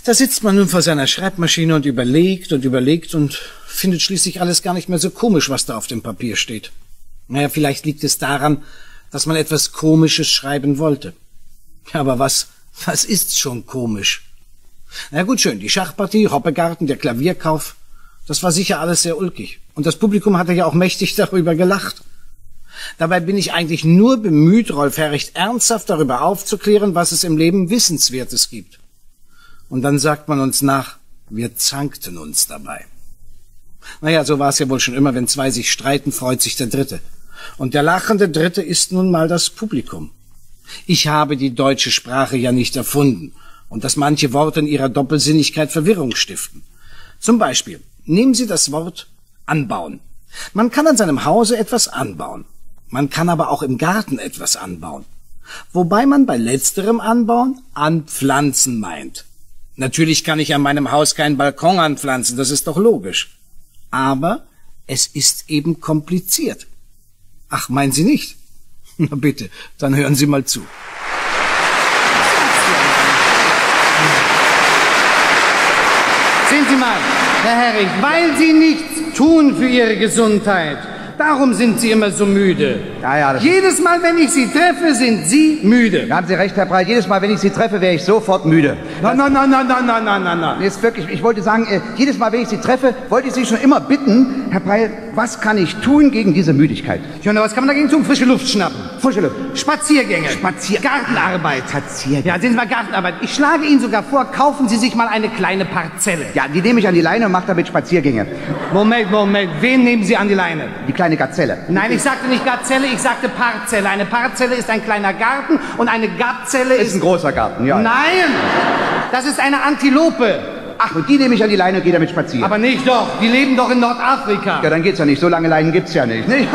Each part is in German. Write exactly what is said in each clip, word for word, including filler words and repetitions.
Da sitzt man nun vor seiner Schreibmaschine und überlegt und überlegt und findet schließlich alles gar nicht mehr so komisch, was da auf dem Papier steht. Naja, vielleicht liegt es daran, dass man etwas Komisches schreiben wollte. Ja, aber was, was ist schon komisch? Na gut, schön, die Schachpartie, Hoppegarten, der Klavierkauf, das war sicher alles sehr ulkig. Und das Publikum hatte ja auch mächtig darüber gelacht. Dabei bin ich eigentlich nur bemüht, Rolf Herricht ernsthaft darüber aufzuklären, was es im Leben Wissenswertes gibt. Und dann sagt man uns nach, wir zankten uns dabei. Naja, so war es ja wohl schon immer, wenn zwei sich streiten, freut sich der Dritte. Und der lachende Dritte ist nun mal das Publikum. Ich habe die deutsche Sprache ja nicht erfunden und dass manche Worte in ihrer Doppelsinnigkeit Verwirrung stiften. Zum Beispiel, nehmen Sie das Wort anbauen. Man kann an seinem Hause etwas anbauen. Man kann aber auch im Garten etwas anbauen. Wobei man bei letzterem Anbauen anpflanzen meint. Natürlich kann ich an meinem Haus keinen Balkon anpflanzen, das ist doch logisch. Aber es ist eben kompliziert. Ach, meinen Sie nicht? Na bitte, dann hören Sie mal zu. Sehen Sie mal, Herr Herricht, weil Sie nichts tun für Ihre Gesundheit, darum sind Sie immer so müde. Ja, ja, das Jedes Mal, wenn ich Sie treffe, sind Sie müde. Da haben Sie recht, Herr Breit. Jedes Mal, wenn ich Sie treffe, wäre ich sofort müde. Nein, nein, nein, nein, nein, nein, nein, nein, nein. Jetzt wirklich, ich wollte sagen, äh, jedes Mal, wenn ich Sie treffe, wollte ich Sie schon immer bitten, Herr Breit, was kann ich tun gegen diese Müdigkeit? Ja, na, was kann man dagegen tun? Frische Luft schnappen. Frische Luft. Spaziergänge. Spazier... Gartenarbeit. Spaziergänge. Ja, sehen Sie mal, Gartenarbeit. Ich schlage Ihnen sogar vor, kaufen Sie sich mal eine kleine Parzelle. Ja, die nehme ich an die Leine und mache damit Spaziergänge. Moment, Moment. Wen nehmen Sie an die Leine? Die kleine Gazelle. Nein, ich sagte nicht Gazelle, ich sagte Parzelle. Eine Parzelle ist ein kleiner Garten und eine Gazelle ist... Ist ein großer Garten, ja. Nein! Das ist eine Antilope. Ach, und die nehme ich an die Leine und gehe damit spazieren. Aber nicht doch, die leben doch in Nordafrika. Ja, dann geht's ja nicht. So lange Leinen gibt's ja nicht, nicht?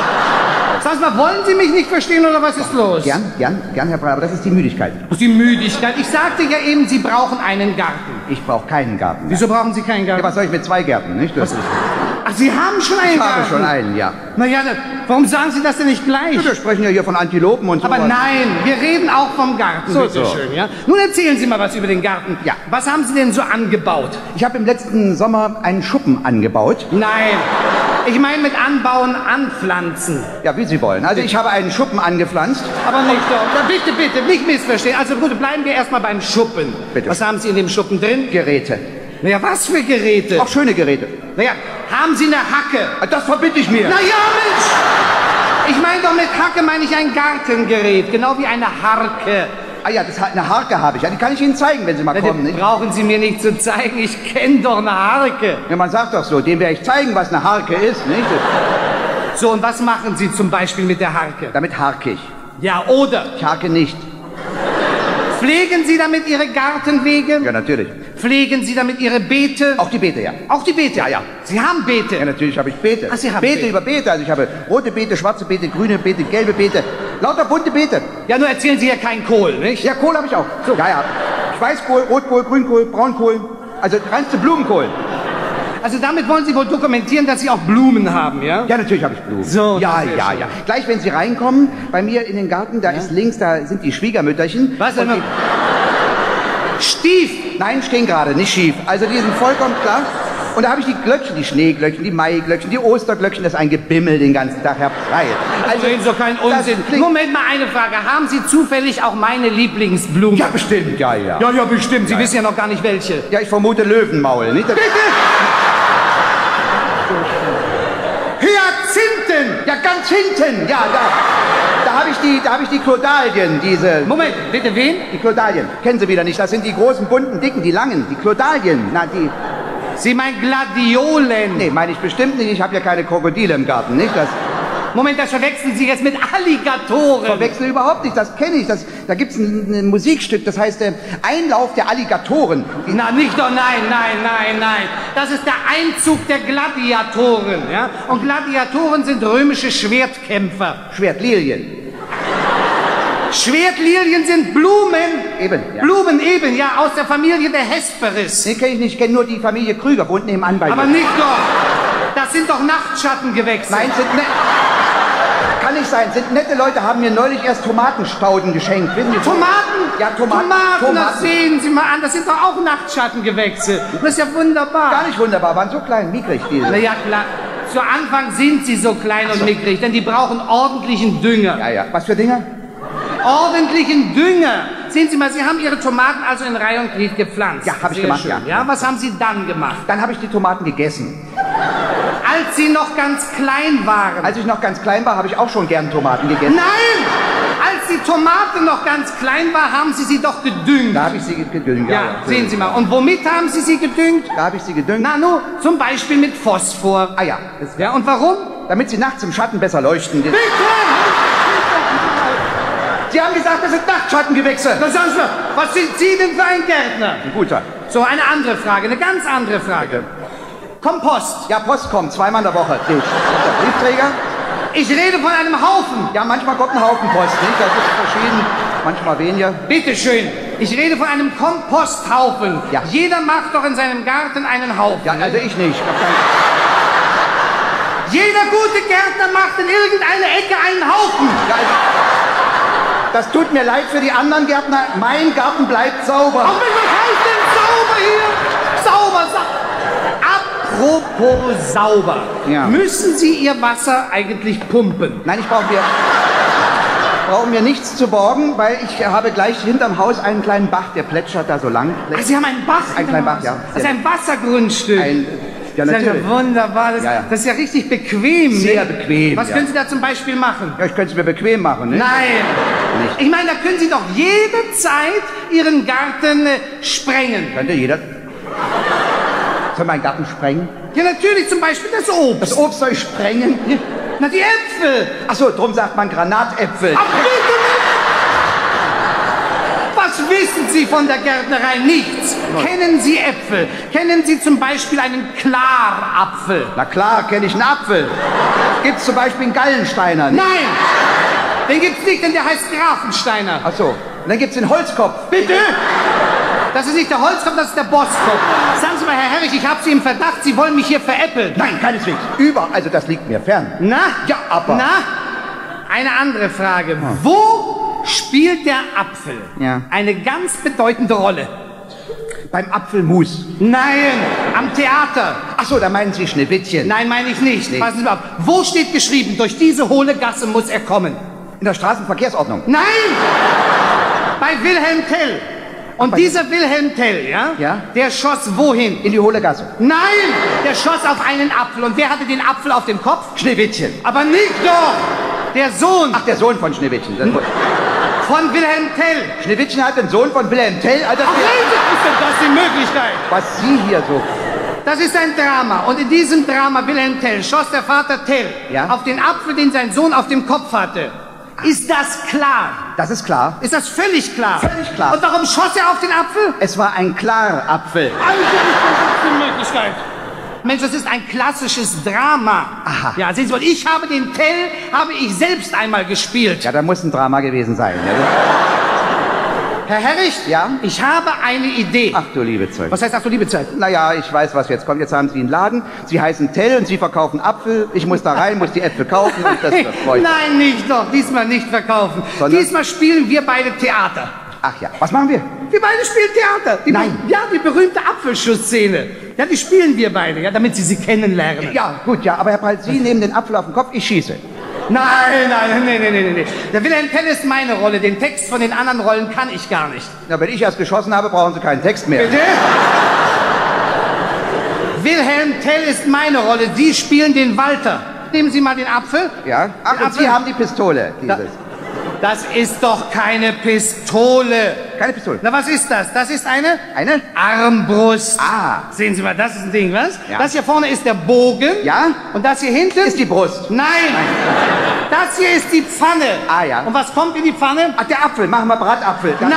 Sag mal, wollen Sie mich nicht verstehen oder was ist los? Gern, gern, gern, Herr Breit, aber das ist die Müdigkeit. Das ist die Müdigkeit. Ich sagte ja eben, Sie brauchen einen Garten. Ich brauche keinen Garten. Wieso brauchen Sie keinen Garten? Ja, was soll ich mit zwei Gärten, nicht? Das ist... Ach, Sie haben schon einen Ich Garten? habe schon einen, ja. Na ja, dann, warum sagen Sie das denn nicht gleich? Ja, wir sprechen ja hier von Antilopen und so. Aber nein, wir reden auch vom Garten. So, bitte so. schön, ja? Nun erzählen Sie mal was über den Garten. Ja. Was haben Sie denn so angebaut? Ich habe im letzten Sommer einen Schuppen angebaut. Nein, ich meine mit anbauen, anpflanzen. Ja, wie Sie wollen. Also ich habe einen Schuppen angepflanzt. Aber nicht doch. Na, bitte, bitte, nicht missverstehen. Also gut, bleiben wir erstmal beim Schuppen. Bitte. Was haben Sie in dem Schuppen drin? Geräte. Naja, was für Geräte? Auch schöne Geräte. Naja, haben Sie eine Hacke? Das verbitte ich mir. Na ja, Mensch! Ich meine doch mit Hacke meine ich ein Gartengerät, genau wie eine Harke. Ah ja, das, eine Harke habe ich. Ja, die kann ich Ihnen zeigen, wenn Sie mal Na, kommen, die nicht? brauchen Sie mir nicht zu zeigen, ich kenne doch eine Harke. Ja, man sagt doch so, dem werde ich zeigen, was eine Harke ist, nicht? So, und was machen Sie zum Beispiel mit der Harke? Damit harke ich. Ja, oder? Ich harke nicht. Pflegen Sie damit Ihre Gartenwege? Ja, natürlich. Pflegen Sie damit Ihre Beete? Auch die Beete, ja. Auch die Beete? Ja, ja. Sie haben Beete? Ja, natürlich habe ich Beete. Ach, Sie haben Beete Beete. über Beete. Also ich habe rote Beete, schwarze Beete, grüne Beete, gelbe Beete. Lauter bunte Beete. Ja, nur erzählen Sie ja keinen Kohl, nicht? Ja, Kohl habe ich auch. So. Ja, ja. Weißkohl, Rotkohl, Grünkohl, Braunkohl. Also reinste Blumenkohl. Also damit wollen Sie wohl dokumentieren, dass Sie auch Blumen haben, ja? Ja, natürlich habe ich Blumen. So, ja, das ist ja, schön. ja. Gleich, wenn Sie reinkommen, bei mir in den Garten, da ist links, da sind die Schwiegermütterchen. Was Und denn? die- Stief! Nein, stehen gerade, nicht schief. Also die sind vollkommen klar. Und da habe ich die Glöckchen, die Schneeglöckchen, die Maiglöckchen, die Osterglöckchen, das ist ein Gebimmel den ganzen Tag, Herr Breit. Also reden Sie doch keinen das Unsinn. klingt- Moment mal, eine Frage. Haben Sie zufällig auch meine Lieblingsblume? Ja, bestimmt, ja, ja. Ja, ja, bestimmt. Sie Ja, wissen ja noch gar nicht welche. Ja, ich vermute Löwenmaul, nicht? Das- Hyazinthen! Ja, ganz hinten, ja, da. Da habe ich die, da habe ich die Clodalien, diese... Moment, bitte wen? Die Clodalien. Kennen Sie wieder nicht, das sind die großen, bunten, dicken, die langen, die Clodalien. Na, die... Sie meinen Gladiolen. Nee, meine ich bestimmt nicht, ich habe ja keine Krokodile im Garten, nicht? Das Moment, das verwechseln Sie jetzt mit Alligatoren. verwechsel überhaupt nicht, das kenne ich. Das, da gibt's ein, ein Musikstück, das heißt äh, Einlauf der Alligatoren. Na, nicht doch, nein, nein, nein, nein. Das ist der Einzug der Gladiatoren, ja? Und Gladiatoren sind römische Schwertkämpfer. Schwertlilien. Schwertlilien sind Blumen. Eben, ja. Blumen eben, ja, aus der Familie der Hesperis. Nee, kenne ich nicht, ich kenne nur die Familie Krüger, wohnt nebenan bei Aber mir. nicht doch. Das sind doch Nachtschattengewächse. Nein, sind... Ne, kann nicht sein. Sind nette Leute, haben mir neulich erst Tomatenstauden geschenkt. Wissen Sie? Tomaten? Ja, Tomaten. Tomaten, Tomaten. das sehen Sie mal an. Das sind doch auch Nachtschattengewächse. Das ist ja wunderbar. Gar nicht wunderbar, waren so klein, mickrig diese. Na ja, klar. Zu Anfang sind sie so klein und mickrig, denn die brauchen ordentlichen Dünger. Ja, ja. Was für Dinger? Ordentlichen Dünger. Sehen Sie mal, Sie haben Ihre Tomaten also in Reihe und Glied gepflanzt. Ja, habe ich Sehr gemacht, schön. ja. Ja, was haben Sie dann gemacht? Dann habe ich die Tomaten gegessen. Als Sie noch ganz klein waren. Als ich noch ganz klein war, habe ich auch schon gern Tomaten gegessen. Nein! Als die Tomate noch ganz klein war, haben Sie sie doch gedüngt. Da habe ich sie gedüngt. Ja, sehen Sie mal. Und womit haben Sie sie gedüngt? Da habe ich sie gedüngt. Na, nur zum Beispiel mit Phosphor. Ah ja. Das, Ja, und warum? damit sie nachts im Schatten besser leuchten. Bitte! Sie haben gesagt, das sind Nachtschattengewächse. Das sagen Sie, was sind Sie denn für ein Gärtner? Ein guter. So, eine andere Frage, eine ganz andere Frage. Kompost. Ja, Post kommt, zweimal in der Woche. Der Briefträger? Ich rede von einem Haufen. Ja, manchmal kommt ein Haufen Post, nicht? Das ist verschieden, manchmal weniger. Bitte schön. Ich rede von einem Komposthaufen. Ja. Jeder macht doch in seinem Garten einen Haufen. Ja, also ich nicht. Ich hab keinen- Jeder gute Gärtner macht in irgendeine Ecke einen Haufen. Ja, also, das tut mir leid für die anderen Gärtner. Mein Garten bleibt sauber. Ach, was heißt denn sauber hier? Sauber, sauber. Apropos sauber. Ja. Müssen Sie Ihr Wasser eigentlich pumpen? Nein, ich brauche mir, brauche mir nichts zu borgen, weil ich habe gleich hinterm Haus einen kleinen Bach, der plätschert da so lang. Ach, Sie haben einen Bach? Ein kleiner Bach, ja. Das ist ein Wassergrundstück. Ein, ja, das ist ja natürlich. wunderbar. Das, Ja, ja. das ist ja richtig bequem. Sehr nicht? bequem, Was ja. können Sie da zum Beispiel machen? Ja, ich könnte es mir bequem machen, ne? Nein. Nicht. Ich meine, da können Sie doch jederzeit Ihren Garten äh, sprengen. Könnte jeder. Soll mein Garten sprengen? Ja, natürlich, zum Beispiel das Obst. Das Obst soll ich sprengen? Na, die Äpfel. Ach so, drum sagt man Granatäpfel. Ach, bitte nicht. Was wissen Sie von der Gärtnerei? Nichts. Kennen Sie Äpfel? Kennen Sie zum Beispiel einen Klarapfel? Na klar, kenne ich einen Apfel. Gibt's zum Beispiel einen Gallensteiner? Ne? Nein, den gibt's nicht, denn der heißt Grafensteiner. Ach so. Und dann gibt's den Holzkopf. Bitte? Das ist nicht der Holzkopf, das ist der Bosskopf. Sagen Sie mal, Herr Herrich, ich habe Sie im Verdacht, Sie wollen mich hier veräppeln. Nein, keineswegs. Über, also das liegt mir fern. Na? Ja, aber- Na? Eine andere Frage. Wo spielt der Apfel Ja. eine ganz bedeutende Rolle? Beim Apfelmus. Nein, am Theater. Ach so, da meinen Sie Schneewittchen. Nein, meine ich nicht. Nee. Passen Sie mal auf. Wo steht geschrieben, durch diese hohle Gasse muss er kommen? In der Straßenverkehrsordnung. Nein! Bei Wilhelm Tell. Und bei- dieser Wilhelm Tell, ja? Ja. Der schoss wohin? In die hohle Gasse. Nein! Der schoss auf einen Apfel. Und wer hatte den Apfel auf dem Kopf? Schneewittchen. Aber nicht doch! Der Sohn Ach, der Sohn von Schneewittchen. Das von Wilhelm Tell. Schneewittchen hat den Sohn von Wilhelm Tell. Also Ach, ist denn das die Möglichkeit? was Sie hier so... Das ist ein Drama. Und in diesem Drama Wilhelm Tell schoss der Vater Tell Ja. auf den Apfel, den sein Sohn auf dem Kopf hatte. Ist das klar? Das ist klar. Ist das völlig klar? Völlig klar. Und warum schoss er auf den Apfel? Es war ein Klarapfel. Also, das ist die Möglichkeit. Mensch, das ist ein klassisches Drama. Aha. Ja, sehen Sie mal, ich habe den Tell, habe ich selbst einmal gespielt. Ja, da muss ein Drama gewesen sein. Ja. Herr Herrich, Ja? ich habe eine Idee. Ach du liebe Zeug. Was heißt ach du liebe Zeit? Naja, ich weiß, was jetzt kommt. Jetzt haben Sie einen Laden. Sie heißen Tell und Sie verkaufen Apfel. Ich muss da rein, muss die Äpfel kaufen und das wird freut. Nein, nicht doch. Diesmal nicht verkaufen. Sondern? Diesmal spielen wir beide Theater. Ach ja, was machen wir? Wir beide spielen Theater. Die Nein. Ja, die berühmte Apfelschussszene. Ja, die spielen wir beide, ja, damit Sie sie kennenlernen. Ja, gut, ja, aber Herr Palt, Sie nehmen den Apfel auf den Kopf, ich schieße. Nein, nein, nein, nein, nein, nein. Der Wilhelm Tell ist meine Rolle. Den Text von den anderen Rollen kann ich gar nicht. Ja, wenn ich erst geschossen habe, brauchen Sie keinen Text mehr. Bitte? Wilhelm Tell ist meine Rolle. Sie spielen den Walter. Nehmen Sie mal den Apfel. Ja? Ach, Den und Apfel. Sie haben die Pistole. Da- Dieses. Das ist doch keine Pistole. Keine Pistole. Na, was ist das? Das ist eine Eine? Armbrust. Ah. Sehen Sie mal, das ist ein Ding, was? Ja. Das hier vorne ist der Bogen. Ja? Und das hier hinten Ist die Brust. Nein. Das hier ist die Pfanne. Ah, ja. Und was kommt in die Pfanne? Ach, der Apfel, machen wir Bratapfel. Da- Nein.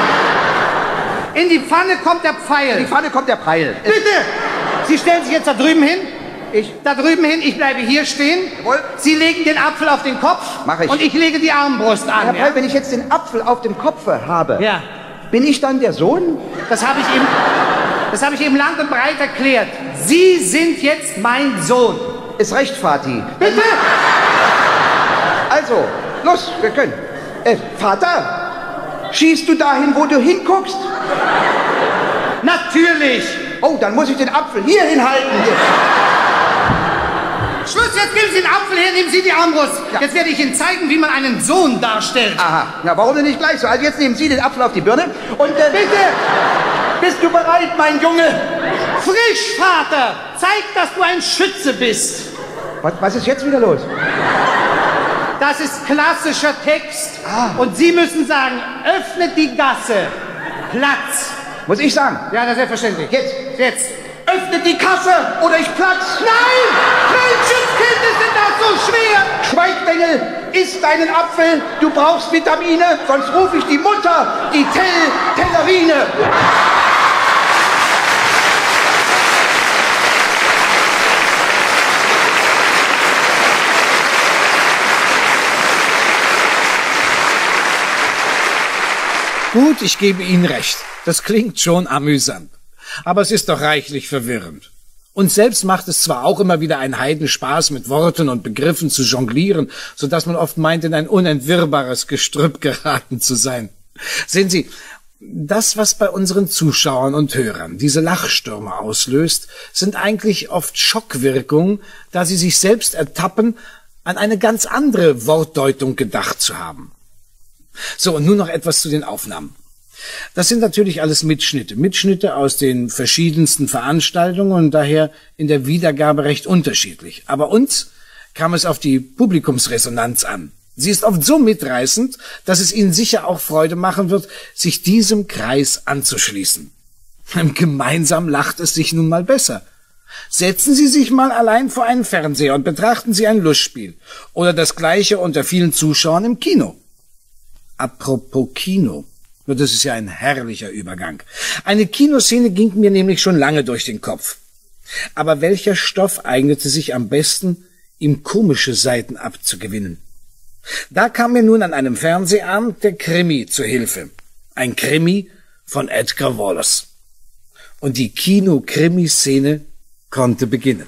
In die Pfanne kommt der In die Pfeil. Pfanne kommt der Pfeil. Bitte. Sie stellen sich jetzt da drüben hin. Ich? Da drüben hin, ich bleibe hier stehen. Jawohl. Sie legen den Apfel auf den Kopf. Mach ich. Und ich lege die Armbrust Herr an. Ja? Pfeil, wenn ich jetzt den Apfel auf dem Kopf habe, ja. bin ich dann der Sohn? Das habe ich ihm, das habe ich ihm lang und breit erklärt. Sie sind jetzt mein Sohn. Ist recht, Vati. Bitte? Also, los, wir können. Äh, Vater, schießt du dahin, wo du hinguckst? Natürlich! Oh, dann muss ich den Apfel hier hinhalten. Hier. Schluss, jetzt geben Sie den Apfel her, nehmen Sie die Armbrust. Ja. Jetzt werde ich Ihnen zeigen, wie man einen Sohn darstellt. Aha, na warum denn nicht gleich so? Also jetzt nehmen Sie den Apfel auf die Birne und äh, bitte, bist du bereit, mein Junge? Frisch, Vater! Zeig, dass du ein Schütze bist. Was, was ist jetzt wieder los? Das ist klassischer Text. Ah. Und Sie müssen sagen, öffnet die Gasse. Platz. Muss ich sagen? Ja, das ist selbstverständlich. Jetzt. Jetzt. Öffnet die Kasse oder ich platz. Nein! Menschenskind, ist denn das so schwer? Schweigbengel, iss deinen Apfel. Du brauchst Vitamine, sonst rufe ich die Mutter, die Tell Tellerine. Gut, ich gebe Ihnen recht. Das klingt schon amüsant. Aber es ist doch reichlich verwirrend. Uns selbst macht es zwar auch immer wieder einen Heidenspaß, mit Worten und Begriffen zu jonglieren, so dass man oft meint, in ein unentwirrbares Gestrüpp geraten zu sein. Sehen Sie, das, was bei unseren Zuschauern und Hörern diese Lachstürme auslöst, sind eigentlich oft Schockwirkungen, da sie sich selbst ertappen, an eine ganz andere Wortdeutung gedacht zu haben. So, und nun noch etwas zu den Aufnahmen. Das sind natürlich alles Mitschnitte, Mitschnitte aus den verschiedensten Veranstaltungen und daher in der Wiedergabe recht unterschiedlich. Aber uns kam es auf die Publikumsresonanz an. Sie ist oft so mitreißend, dass es Ihnen sicher auch Freude machen wird, sich diesem Kreis anzuschließen. Gemeinsam lacht es sich nun mal besser. Setzen Sie sich mal allein vor einen Fernseher und betrachten Sie ein Lustspiel oder das Gleiche unter vielen Zuschauern im Kino. Apropos Kino. Nur das ist ja ein herrlicher Übergang. Eine Kinoszene ging mir nämlich schon lange durch den Kopf. Aber welcher Stoff eignete sich am besten, ihm komische Seiten abzugewinnen? Da kam mir nun an einem Fernsehabend der Krimi zu Hilfe. Ein Krimi von Edgar Wallace. Und die Kino-Krimi-Szene konnte beginnen.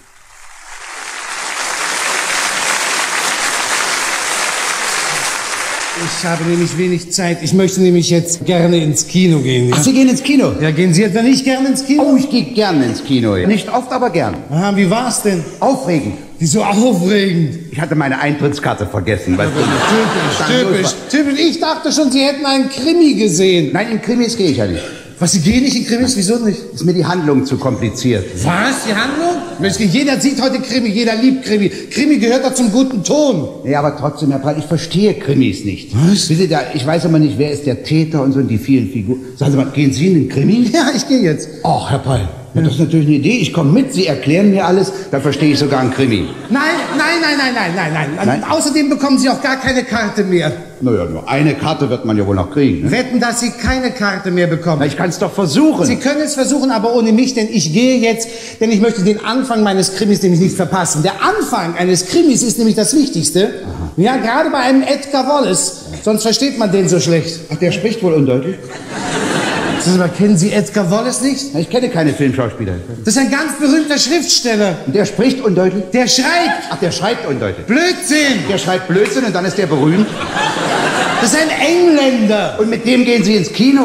Ich habe nämlich wenig Zeit. Ich möchte nämlich jetzt gerne ins Kino gehen. Ja? Ach, Sie gehen ins Kino? Ja, gehen Sie etwa nicht gerne ins Kino? Oh, ich gehe gerne ins Kino. Ja. Nicht oft, aber gern. Aha, wie war's denn? Aufregend. Wieso aufregend? Ich hatte meine Eintrittskarte vergessen. Weißt du? Typisch, typisch, typisch. Ich dachte schon, Sie hätten einen Krimi gesehen. Nein, in Krimis gehe ich ja nicht. Was, Sie gehen nicht in Krimis? Wieso nicht? Ist mir die Handlung zu kompliziert. Was? Die Handlung? Jeder sieht heute Krimi, jeder liebt Krimi. Krimi gehört doch zum guten Ton. Ja, aber trotzdem, Herr Breit, ich verstehe Krimis nicht. Was? Wissen Sie, da, ich weiß immer nicht, wer ist der Täter und so und die vielen Figuren. Sagen Sie mal, gehen Sie in den Krimi? Ja, ich gehe jetzt. Ach, Herr Breit, ja, das ist natürlich eine Idee. Ich komme mit, Sie erklären mir alles, dann verstehe ich sogar einen Krimi. Nein, nein, nein, nein, nein, nein, nein. Nein? Außerdem bekommen Sie auch gar keine Karte mehr. Naja, nur eine Karte wird man ja wohl noch kriegen. Ne? Wetten, dass Sie keine Karte mehr bekommen. Na, ich kann es doch versuchen. Sie können es versuchen, aber ohne mich, denn ich gehe jetzt, denn ich möchte den Anfang meines Krimis nämlich nicht verpassen. Der Anfang eines Krimis ist nämlich das Wichtigste. Aha. Ja, gerade bei einem Edgar Wallace. Sonst versteht man den so schlecht. Ach, der spricht wohl undeutlich. Aber kennen Sie Edgar Wallace nicht? Na, ich kenne keine Filmschauspieler. Das ist ein ganz berühmter Schriftsteller. Und der spricht undeutlich? Der schreibt. Ach, der schreibt undeutlich. Blödsinn. Der schreibt Blödsinn und dann ist der berühmt. Das ist ein Engländer. Und mit dem gehen Sie ins Kino?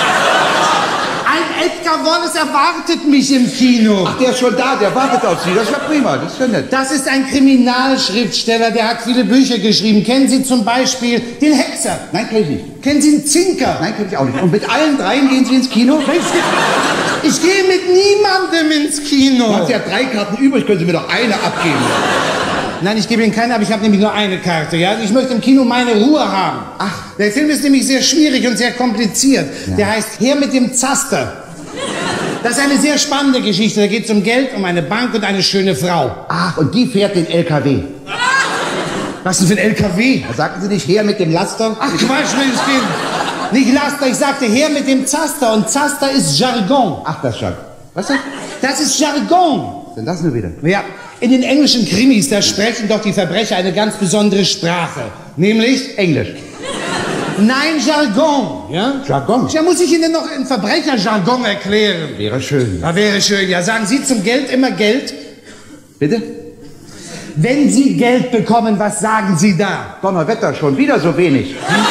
Ein Edgar Wallace erwartet mich im Kino. Ach, der ist schon da, der wartet auf Sie. Das ist ja prima, das ist ja nett. Das ist ein Kriminalschriftsteller, der hat viele Bücher geschrieben. Kennen Sie zum Beispiel den Hexer? Nein, kenn ich nicht. Kennen Sie den Zinker? Nein, kenn ich auch nicht. Und mit allen dreien gehen Sie ins Kino? Ich gehe mit niemandem ins Kino. Du hast ja drei Karten übrig, können Sie mir doch eine abgeben. Nein, ich gebe Ihnen keine, aber ich habe nämlich nur eine Karte. Ja? Ich möchte im Kino meine Ruhe haben. Ach. Der Film ist nämlich sehr schwierig und sehr kompliziert. Ja. Der heißt Her mit dem Zaster. Das ist eine sehr spannende Geschichte. Da geht es um Geld, um eine Bank und eine schöne Frau. Ach, und die fährt den L K W. Was denn für ein L K W? Da sagten Sie nicht her mit dem Laster? Ach Quatsch, Mensch, Kind. Nicht Laster, ich sagte her mit dem Zaster. Und Zaster ist Jargon. Ach, das schon. Was ist das? Das ist Jargon. Was denn das nur wieder? Ja, in den englischen Krimis, da sprechen doch die Verbrecher eine ganz besondere Sprache. Nämlich Englisch. Nein, Jargon. Ja? Jargon? Ja, muss ich Ihnen noch in Verbrecherjargon erklären? Wäre schön. Ja, wäre schön. Ja, sagen Sie zum Geld immer Geld? Bitte? Wenn Sie Geld bekommen, was sagen Sie da? Donnerwetter, schon wieder so wenig.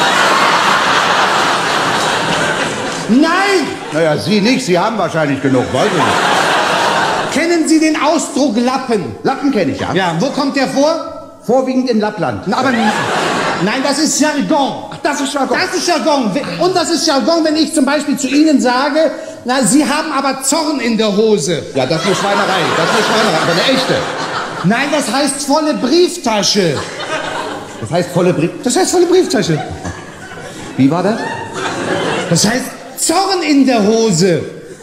Nein! Naja, Sie nicht, Sie haben wahrscheinlich genug, weiß ich nicht. Kennen Sie den Ausdruck Lappen? Lappen kenne ich, ja. Ja, wo kommt der vor? Vorwiegend in Lappland. Na, aber nein, das ist Jargon. Ach, das ist Jargon. Das ist Jargon. Und das ist Jargon, wenn ich zum Beispiel zu Ihnen sage, na, Sie haben aber Zorn in der Hose. Ja, das ist eine Schweinerei. Das ist eine Schweinerei, aber eine echte. Nein, das heißt volle Brieftasche. Das heißt volle Brief... Das heißt volle Brieftasche. Wie war das? Das heißt Zorn in der Hose.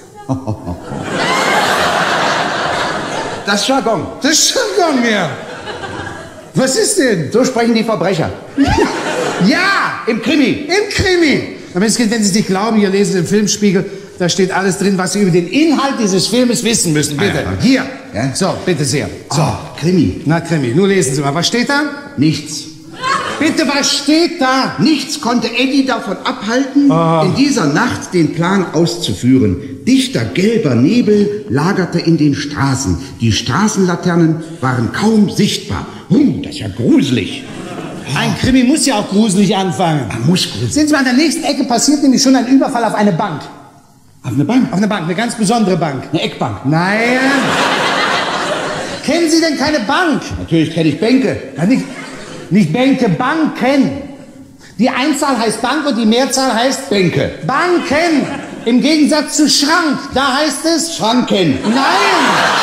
Das ist Jargon. Das ist Jargon, ja. Was ist denn? So sprechen die Verbrecher. Ja! Im Krimi. Im Krimi. Aber es geht, wenn Sie es nicht glauben, hier lesen Sie im Filmspiegel, da steht alles drin, was Sie über den Inhalt dieses Filmes wissen müssen. Bitte. Ah, ja. Hier. Ja? So, bitte sehr. So. Oh, Krimi. Na, Krimi. Nun lesen Sie mal. Was steht da? Nichts. Bitte, was steht da? Nichts konnte Eddie davon abhalten, Ah. in dieser Nacht den Plan auszuführen. Dichter gelber Nebel lagerte in den Straßen. Die Straßenlaternen waren kaum sichtbar. Hm, das ist ja gruselig. Ein Krimi muss ja auch gruselig anfangen. Man muss gruselig. Sehen Sie mal, an der nächsten Ecke passiert nämlich schon ein Überfall auf eine Bank. Auf eine Bank? Auf eine Bank, eine ganz besondere Bank. Eine Eckbank. Nein. Kennen Sie denn keine Bank? Natürlich kenne ich Bänke. Ja, nicht, nicht Bänke, Banken. Die Einzahl heißt Bank und die Mehrzahl heißt Bänke. Banken. Im Gegensatz zu Schrank, da heißt es Schranken. Nein.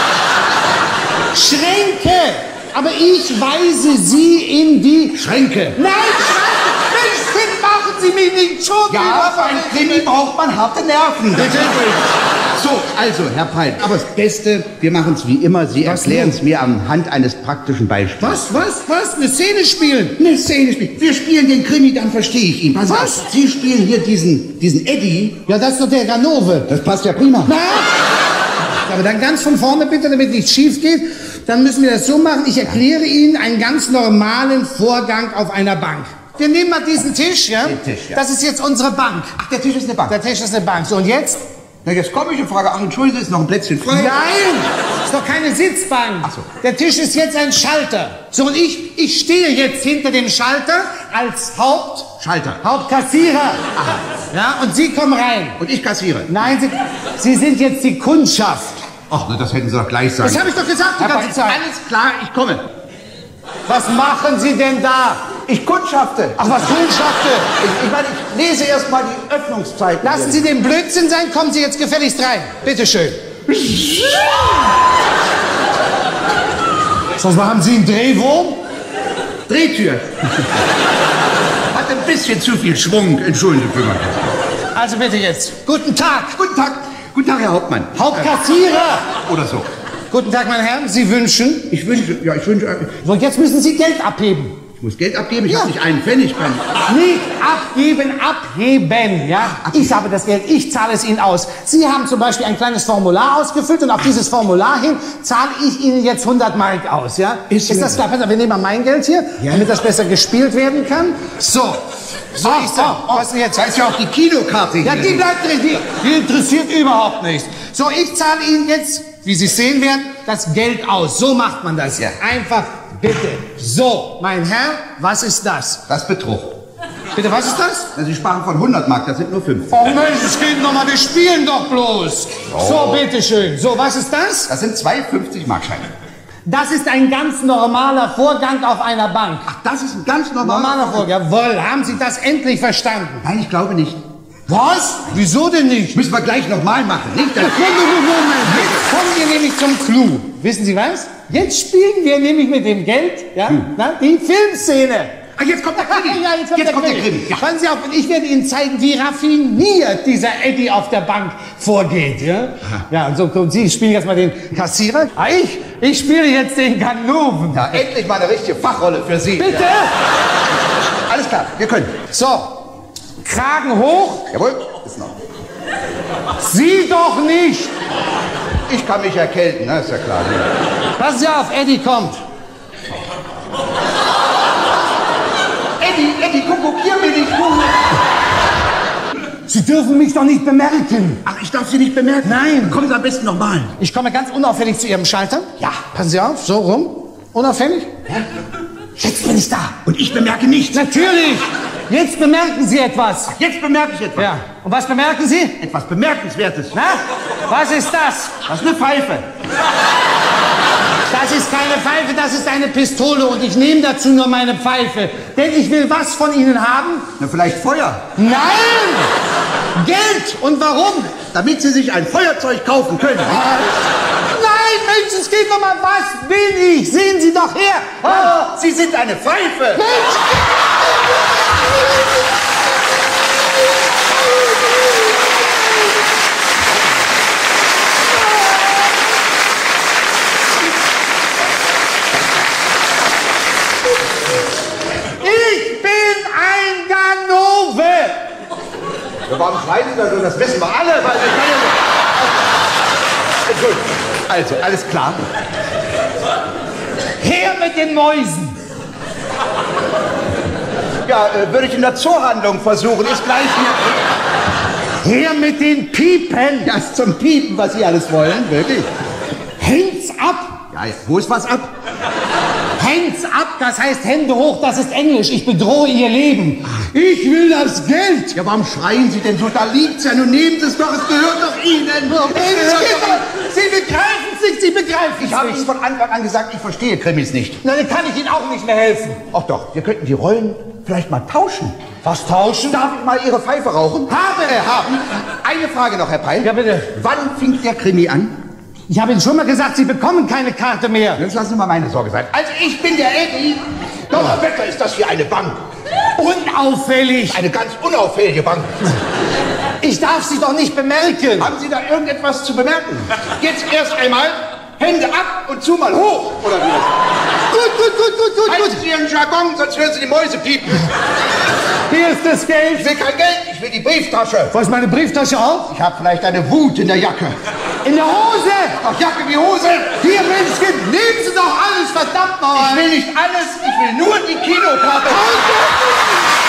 Schränke. Aber ich weise Sie in die Schränke. Nein, Schranke. Mensch, Kind, machen Sie mich nicht schon. Ja, für ein Krimi braucht man harte Nerven. So, also, Herr Peil, aber das Beste, wir machen es wie immer. Sie Was erklären nun? es mir anhand eines praktischen Beispiels. Was, was, was? Eine Szene spielen? Eine Szene spielen. Wir spielen den Krimi, dann verstehe ich ihn. Pass Was? auf. Sie spielen hier diesen, diesen Eddie. Ja, das ist doch der Ganove. Das passt ja prima. Na? Aber dann ganz von vorne bitte, damit nichts schief geht. Dann müssen wir das so machen. Ich erkläre Ihnen einen ganz normalen Vorgang auf einer Bank. Wir nehmen mal diesen Tisch, ja? Den Tisch, ja. Das ist jetzt unsere Bank. Ach, der Tisch ist eine Bank. Der Tisch ist eine Bank. So, und jetzt? Na, jetzt komme ich und frage, ach, Entschuldigung, ist noch ein Plätzchen frei? Nein! Ist doch keine Sitzbank. Ach so. Der Tisch ist jetzt ein Schalter. So, und ich, ich stehe jetzt hinter dem Schalter als Haupt... Schalter. Hauptkassierer. Ja, und Sie kommen rein. Und ich kassiere. Nein, Sie, Sie sind jetzt die Kundschaft. Ach, na, das hätten Sie doch gleich sagen. Das habe ich doch gesagt die Herr ganze Peil, Zeit. alles klar, ich komme. Was machen Sie denn da? Ich kundschafte. Ach, was Kundschafte? Ich, ich meine, ich lese erst mal die Öffnungszeiten. Lassen Sie den Blödsinn sein, kommen Sie jetzt gefälligst rein. Bitte schön. Sonst haben Sie einen Drehwurm? Drehtür. Hat ein bisschen zu viel Schwung, entschuldigen Sie mal. Also bitte jetzt. Guten Tag. Guten Tag. Guten Tag, Herr Hauptmann. Hauptkassierer. Oder so. Guten Tag, meine Herren. Sie wünschen? Ich wünsche, ja, ich wünsche, So, jetzt müssen Sie Geld abheben. ich muss Geld abgeben, ich Ja. habe nicht einen Pfennig. Kann. Nicht abgeben, abheben, ja? Ich habe das Geld, ich zahle es Ihnen aus. Sie haben zum Beispiel ein kleines Formular ausgefüllt und auf dieses Formular hin zahle ich Ihnen jetzt hundert Mark aus, ja? Ist Ist das klar? Pass auf, wir nehmen mal mein Geld hier, Ja. damit das besser gespielt werden kann. So. So, Oh, ich sag, oh, oh. was denn jetzt? Da ist ja auch die Kinokarte Ja, hier. die bleibt drin, die, die interessiert überhaupt nichts. So, ich zahle Ihnen jetzt, wie Sie sehen werden, das Geld aus. So macht man das. Ja. Einfach, bitte. So, mein Herr, was ist das? Das ist Betrug. Bitte, was ist das? Also Sie sprachen von hundert Mark, das sind nur fünf. Oh Mensch, es geht noch mal, wir spielen doch bloß. So, bitteschön. So, was ist das? Das sind zwei fünfzig Mark Scheine. Das ist ein ganz normaler Vorgang auf einer Bank. Ach, das ist ein ganz normaler... Normaler Vorgang. Jawohl, haben Sie das endlich verstanden? Nein, ich glaube nicht. Was? Wieso denn nicht? Müssen wir gleich nochmal machen, nicht? Das Moment, jetzt kommen wir nämlich zum Clou. Wissen Sie was? Jetzt spielen wir nämlich mit dem Geld, ja, na, die Filmszene. Ah, jetzt kommt der Krimi. Ja, jetzt kommt, Jetzt der, kommt der Krimi. Krimi, ja. Passen Sie auf, und ich werde Ihnen zeigen, wie raffiniert dieser Eddie auf der Bank vorgeht. Ja, ja und so kommt Sie spielen jetzt mal den Kassierer. Ah, ich, ich spiele jetzt den Ganoven. Ja, endlich mal eine richtige Fachrolle für Sie. Bitte? Ja. Alles klar, wir können. So, Kragen hoch. Jawohl, ist noch. Sie doch nicht. Ich kann mich erkälten, ne? Ist ja klar. Ne? Passen Sie auf, Eddie kommt. Eddie, Eddie, guck, guck, hier bin ich. Guck. Sie dürfen mich doch nicht bemerken. Ach, ich darf Sie nicht bemerken. Nein. Kommen Sie am besten nochmal. Ich komme ganz unauffällig zu Ihrem Schalter. Ja. Passen Sie auf, so rum. Unauffällig? Ja? Jetzt bin ich da. Und ich bemerke nichts. Natürlich. Jetzt bemerken Sie etwas. Jetzt bemerke ich etwas. Ja. Und was bemerken Sie? Etwas Bemerkenswertes. Na? Was ist das? Das ist eine Pfeife. Das ist keine Pfeife, das ist eine Pistole und ich nehme dazu nur meine Pfeife. Denn ich will was von Ihnen haben? Na, vielleicht Feuer. Nein! Geld! Und warum? Damit Sie sich ein Feuerzeug kaufen können. Nein, Mensch, es geht doch mal, was bin ich? Sehen Sie doch her! Oh, Sie sind eine Pfeife. Mensch! Ich bin ein Ganove! Ja, warum schreien Sie da so? Das wissen wir alle. Weil ich kann ja Entschuldigung. Also, alles klar. Her mit den Mäusen! Ja, äh, würde ich in der Zoohandlung versuchen. Ist gleich hier. Her mit den Piepen! Ja, ist zum Piepen, was Sie alles wollen. Wirklich. Hands up! Ja, wo ist was ab? Hands up, das heißt Hände hoch, das ist Englisch. Ich bedrohe Ihr Leben. Ich will das Geld. Ja, warum schreien Sie denn so? Da liegt's ja. Nun nehmen Sie es doch. Es gehört doch Ihnen. Es gehört doch. Sie begreifen es nicht, Sie begreifen es Ich habe Ihnen nicht. von Anfang an gesagt, ich verstehe Krimis nicht. Na, dann kann ich Ihnen auch nicht mehr helfen. Ach doch, wir könnten die Rollen vielleicht mal tauschen. Was tauschen? Darf ich mal Ihre Pfeife rauchen? Habe. Äh, haben. Eine Frage noch, Herr Peil. Ja, bitte. Wann fängt der Krimi an? Ich habe Ihnen schon mal gesagt, Sie bekommen keine Karte mehr. Jetzt lassen Sie mal meine Sorge sein. Also ich bin der Eddie. Donnerwetter, ist das hier eine Bank. Unauffällig. Eine ganz unauffällige Bank. Ich darf Sie doch nicht bemerken. Haben Sie da irgendetwas zu bemerken? Jetzt erst einmal Hände ab und zu mal hoch. Oder wie das? Gut, gut, gut, gut, gut, Halten gut. Sie Ihren Jargon, sonst hören Sie die Mäuse piepen. Hier ist das Ich Geld. will kein Geld, ich will die Brieftasche. Wo ist meine Brieftasche auf? Ich habe vielleicht eine Wut in der Jacke. In der Hose. Ach, Jacke wie Hose. Hier, Menschchen, nehmen Sie doch alles, verdammt Ich nochmal. will nicht alles, ich will nur die Kinokarte. Halt doch!